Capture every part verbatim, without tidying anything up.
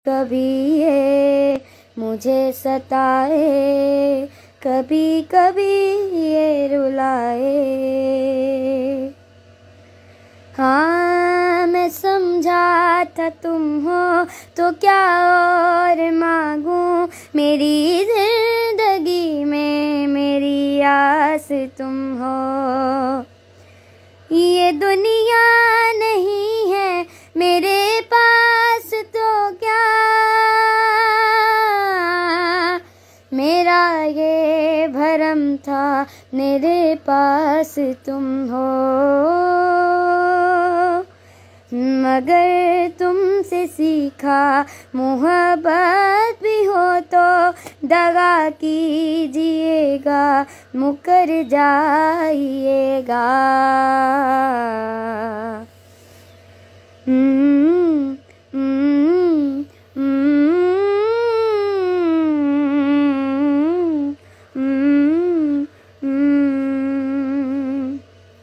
कभी ये मुझे सताए, कभी कभी ये रुलाए। हाँ मैं समझा था तुम हो तो क्या और मांगूं, मेरी जिंदगी में मेरी आस तुम हो। ये दुनिया नहीं है मेरे पास तो क्या, मेरा ये भरम था मेरे पास तुम हो। मगर तुमसे सीखा मोहब्बत भी हो तो दगा कीजिएगा, मुकर जाइएगा। हम्म, हम्म, हम्म, हम्म, हम्म।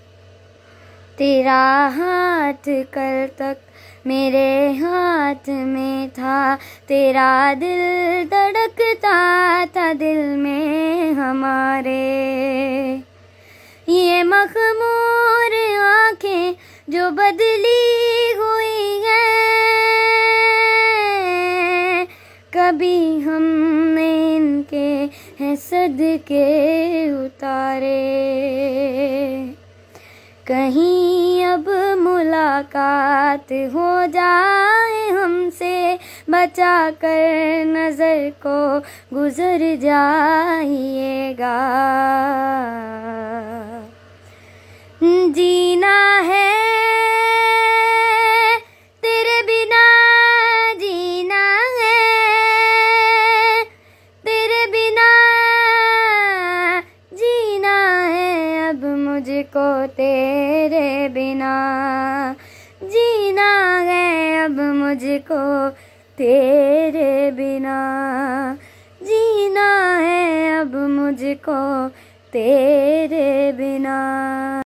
तेरा हाथ कल तक मेरे हाथ में था, तेरा दिल धड़कता था दिल में हमारे। ये मखमूर आँखें जो बदली हुई हैं, कभी हमने इनके हैं सदके उतारे। कहीं अब मुलाकात हो जाए हमसे, बचा कर नजर को गुजर जाइएगा। जीना है तेरे बिना, जीना है तेरे बिना, जीना है अब मुझको तेरे बिना, जीना है अब मुझको तेरे बिना, जीना है अब मुझको तेरे